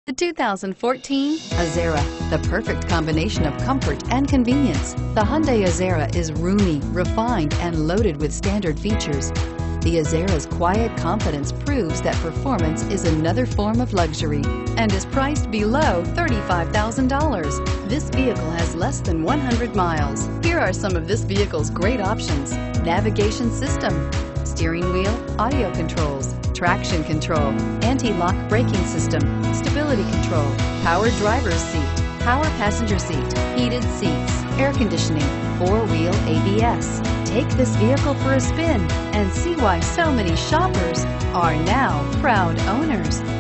The 2014 Azera, the perfect combination of comfort and convenience. The Hyundai Azera is roomy, refined, and loaded with standard features. The Azera's quiet confidence proves that performance is another form of luxury and is priced below $35,000. This vehicle has less than 100 miles. Here are some of this vehicle's great options: navigation system, steering wheel audio controls, traction control, anti-lock braking system, stability control, power driver's seat, power passenger seat, heated seats, air conditioning, four-wheel ABS. Take this vehicle for a spin and see why so many shoppers are now proud owners.